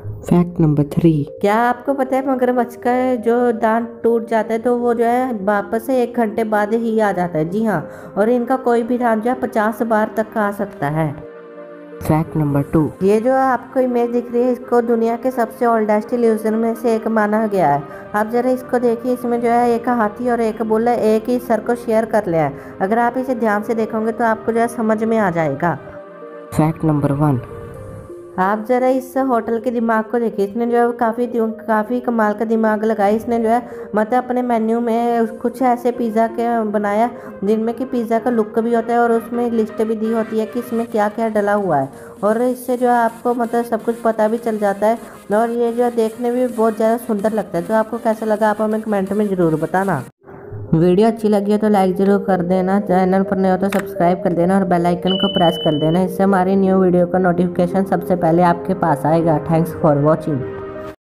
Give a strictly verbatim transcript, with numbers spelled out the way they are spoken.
Fact number three. क्या आपको पता है मगरमच्छ का जो दांत टूट जाता है तो वो जो है वापस से एक घंटे बाद ही आ जाता है। जी हाँ, और इनका कोई भी दांत जो है पचास बार तक आ सकता है। Fact number two. ये जो आपको इमेज दिख रही है इसको दुनिया के सबसे ओल्डेस्ट इल्यूजन में से एक माना गया है। आप जरा इसको देखिए, इसमें जो है एक हाथी और एक बुल है, एक ही सर को शेयर कर लिया है। अगर आप इसे ध्यान से देखोगे तो आपको जो है समझ में आ जाएगा। Fact number one. आप जरा इस होटल के दिमाग को देखिए, इसने जो है काफ़ी काफ़ी कमाल का दिमाग लगाया। इसने जो है मतलब अपने मेन्यू में कुछ ऐसे पिज़्ज़ा के बनाया जिनमें कि पिज़्ज़ा का लुक भी होता है और उसमें लिस्ट भी दी होती है कि इसमें क्या क्या डला हुआ है, और इससे जो है आपको मतलब सब कुछ पता भी चल जाता है। और ये जो है देखने में भी बहुत ज़्यादा सुंदर लगता है। तो आपको कैसा लगा आप हमें कमेंट में ज़रूर बताना। वीडियो अच्छी लगी हो तो लाइक ज़रूर कर देना, चैनल पर नए हो तो सब्सक्राइब कर देना और बेल आइकन को प्रेस कर देना। इससे हमारी न्यू वीडियो का नोटिफिकेशन सबसे पहले आपके पास आएगा। Thanks for watching.